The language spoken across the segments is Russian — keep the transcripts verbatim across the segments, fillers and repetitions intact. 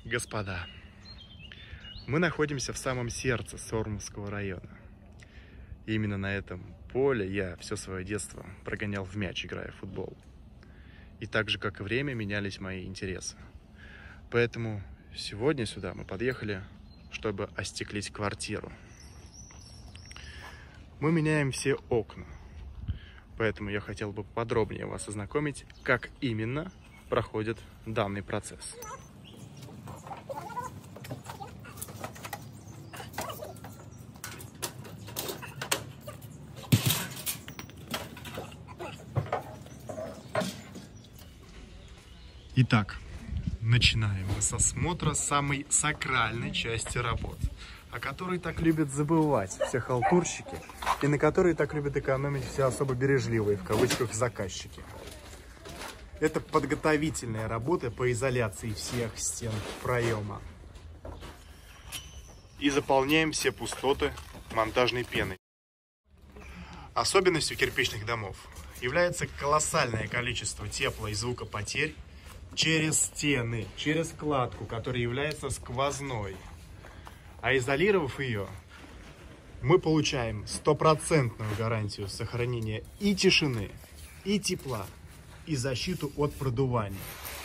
Господа, мы находимся в самом сердце Сормовского района. И именно на этом поле я все свое детство прогонял в мяч, играя в футбол. И так же, как и время, менялись мои интересы. Поэтому сегодня сюда мы подъехали, чтобы остеклить квартиру. Мы меняем все окна. Поэтому я хотел бы подробнее вас ознакомить, как именно проходит данный процесс. Итак, начинаем мы с осмотра самой сакральной части работ, о которой так любят забывать все халтурщики и на которой так любят экономить все особо бережливые, в кавычках, заказчики. Это подготовительная работа по изоляции всех стен проема. И заполняем все пустоты монтажной пеной. Особенностью кирпичных домов является колоссальное количество тепло- и звукопотерь через стены, через кладку, которая является сквозной. А изолировав ее, мы получаем стопроцентную гарантию сохранения и тишины, и тепла, и защиту от продувания.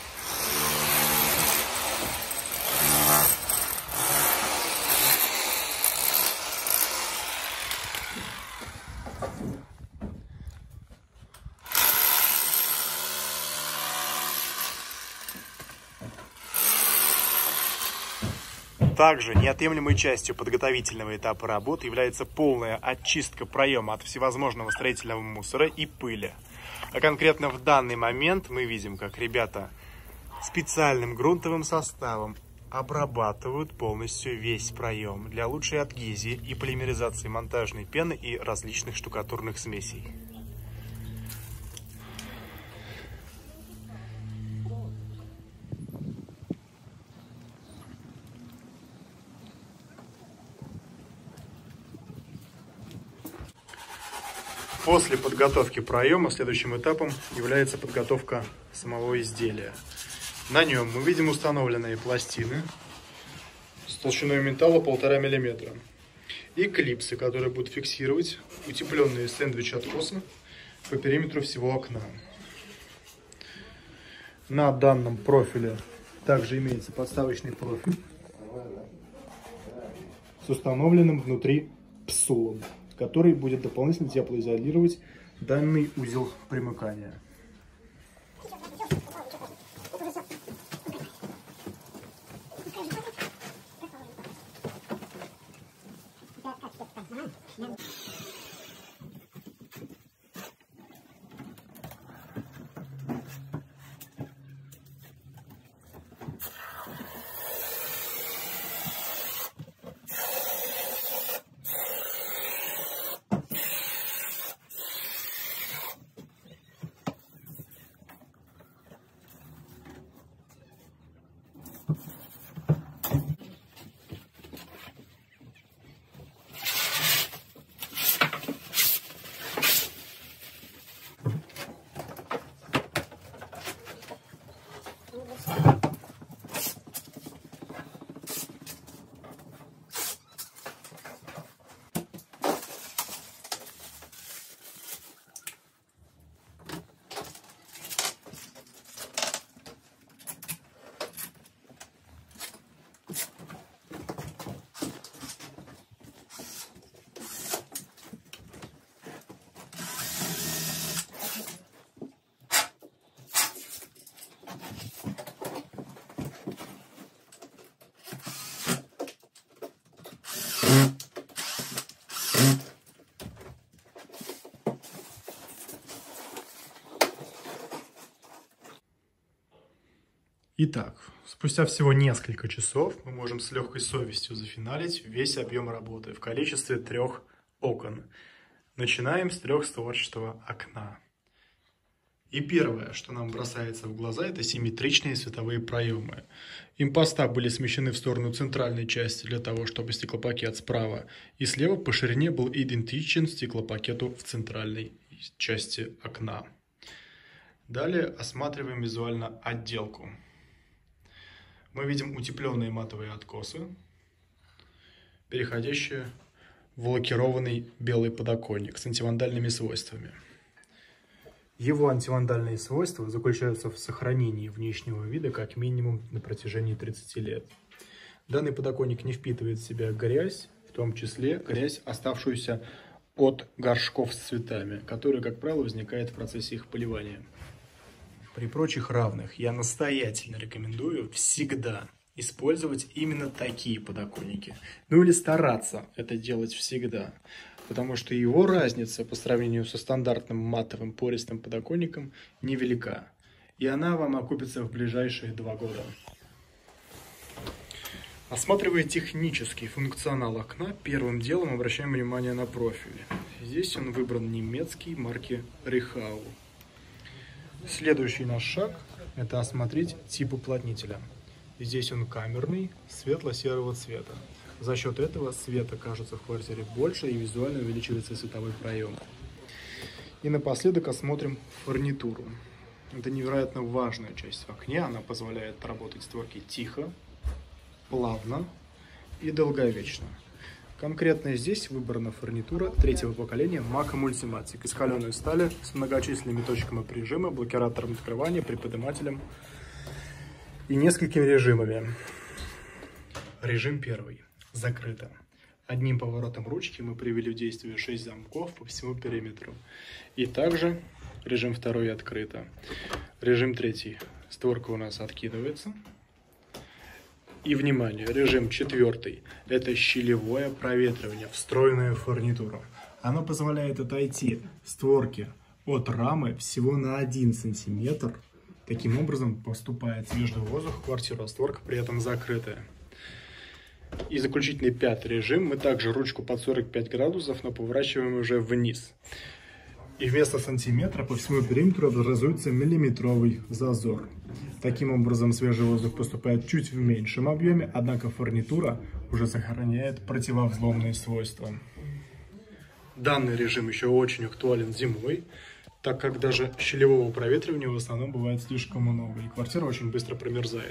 Также неотъемлемой частью подготовительного этапа работы является полная очистка проема от всевозможного строительного мусора и пыли. А конкретно в данный момент мы видим, как ребята специальным грунтовым составом обрабатывают полностью весь проем для лучшей адгезии и полимеризации монтажной пены и различных штукатурных смесей. После подготовки проема следующим этапом является подготовка самого изделия. На нем мы видим установленные пластины с толщиной металла полтора миллиметра и клипсы, которые будут фиксировать утепленные сэндвич-откосы по периметру всего окна. На данном профиле также имеется подставочный профиль с установленным внутри псулом, который будет дополнительно теплоизолировать данный узел примыкания. Итак, спустя всего несколько часов мы можем с легкой совестью зафиналить весь объем работы в количестве трех окон. Начинаем с трехстворчатого окна. И первое, что нам бросается в глаза, это симметричные световые проемы. Импоста были смещены в сторону центральной части для того, чтобы стеклопакет справа и слева по ширине был идентичен стеклопакету в центральной части окна. Далее осматриваем визуально отделку. Мы видим утепленные матовые откосы, переходящие в лакированный белый подоконник с антивандальными свойствами. Его антивандальные свойства заключаются в сохранении внешнего вида как минимум на протяжении тридцати лет. Данный подоконник не впитывает в себя грязь, в том числе грязь, оставшуюся от горшков с цветами, которая, как правило, возникает в процессе их поливания. При прочих равных я настоятельно рекомендую всегда использовать именно такие подоконники. Ну или стараться это делать всегда, потому что его разница по сравнению со стандартным матовым пористым подоконником невелика, и она вам окупится в ближайшие два года. Осматривая технический функционал окна, первым делом обращаем внимание на профиль. Здесь он выбран немецкий марки Rehau. Следующий наш шаг – это осмотреть тип уплотнителя. Здесь он камерный, светло-серого цвета. За счет этого света кажется в квартире больше и визуально увеличивается световой проем. И напоследок осмотрим фурнитуру. Это невероятно важная часть в окне. Она позволяет работать створки тихо, плавно и долговечно. Конкретно здесь выбрана фурнитура третьего поколения Maca Multimatic из холеной стали с многочисленными точками прижима, блокиратором открывания, приподнимателем и несколькими режимами. Режим первый. Закрыто. Одним поворотом ручки мы привели в действие шесть замков по всему периметру. И также режим второй открыто. Режим третий. Створка у нас откидывается. И, внимание, режим четвертый – это щелевое проветривание, встроенное в фурнитуру. Оно позволяет отойти створке от рамы всего на один сантиметр. Таким образом поступает свежий воздух в квартиру, а створка при этом закрытая. И заключительный пятый режим. Мы также ручку под сорок пять градусов, но поворачиваем уже вниз. И вместо сантиметра по всему периметру образуется миллиметровый зазор. Таким образом, свежий воздух поступает чуть в меньшем объеме, однако фурнитура уже сохраняет противовзломные свойства. Данный режим еще очень актуален зимой, так как даже щелевого проветривания в основном бывает слишком много, и квартира очень быстро промерзает.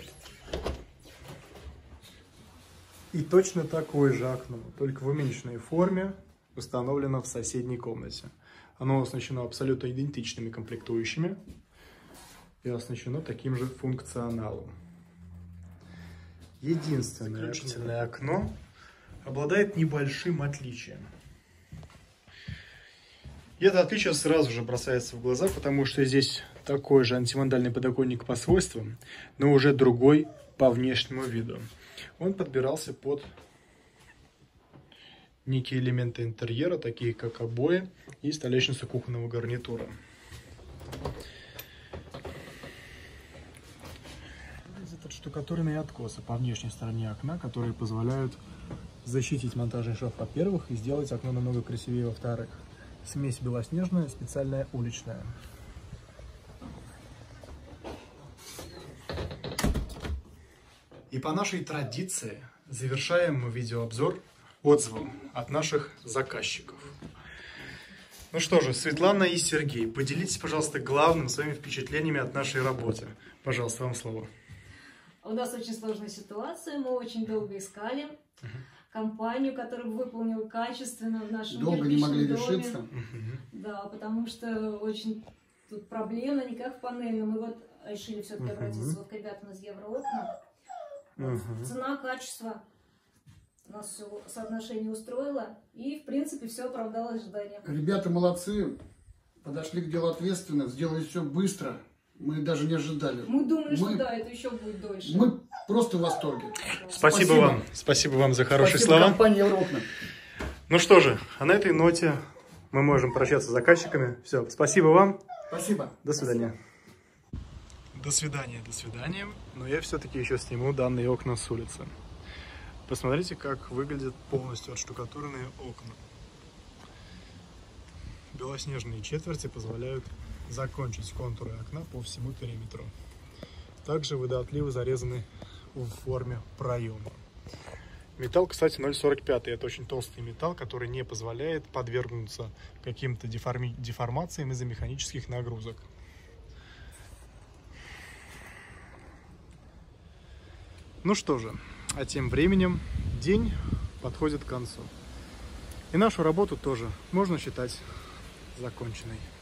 И точно такое же окно, только в уменьшенной форме, установлено в соседней комнате. Оно оснащено абсолютно идентичными комплектующими и оснащено таким же функционалом. Единственное заключительное окно обладает небольшим отличием. И это отличие сразу же бросается в глаза, потому что здесь такой же антивандальный подоконник по свойствам, но уже другой по внешнему виду. Он подбирался под некие элементы интерьера, такие как обои и столешница кухонного гарнитура. Это штукатурные откосы по внешней стороне окна, которые позволяют защитить монтажный шов, во-первых, и сделать окно намного красивее, во-вторых. Смесь белоснежная, специальная уличная. И по нашей традиции завершаем мы видеообзор отзывом от наших заказчиков. Ну что же, Светлана и Сергей, поделитесь, пожалуйста, главным своими впечатлениями от нашей работы. Пожалуйста, вам слово. У нас очень сложная ситуация, мы очень долго искали uh-huh. компанию, которая бы выполнила качественно в нашем долго не могли доме. решиться. Uh-huh. Да, потому что очень тут проблемно, не как в панельном. Мы вот решили все-таки uh-huh. обратиться вот к ребятам из Евроокна. Uh-huh. Цена, качество. Нас все соотношение устроило, и, в принципе, все оправдало ожидания. Ребята молодцы, подошли к делу ответственно, сделали все быстро. Мы даже не ожидали. Мы думали, мы, что да, это еще будет дольше. Мы просто в восторге. Спасибо, Спасибо вам. Спасибо вам за хорошие Спасибо слова. компании Евроокна. Ну что же, а на этой ноте мы можем прощаться с заказчиками. Все, спасибо вам. Спасибо. До свидания. Спасибо. До свидания, до свидания. Но я все-таки еще сниму данные окна с улицы. Посмотрите, как выглядят полностью отштукатуренные окна. Белоснежные четверти позволяют закончить контуры окна по всему периметру. Также выдатливо зарезаны в форме проема. Металл, кстати, ноль сорок пять. Это очень толстый металл, который не позволяет подвергнуться каким-то деформи... деформациям из-за механических нагрузок. Ну что же, а тем временем день подходит к концу. И нашу работу тоже можно считать законченной.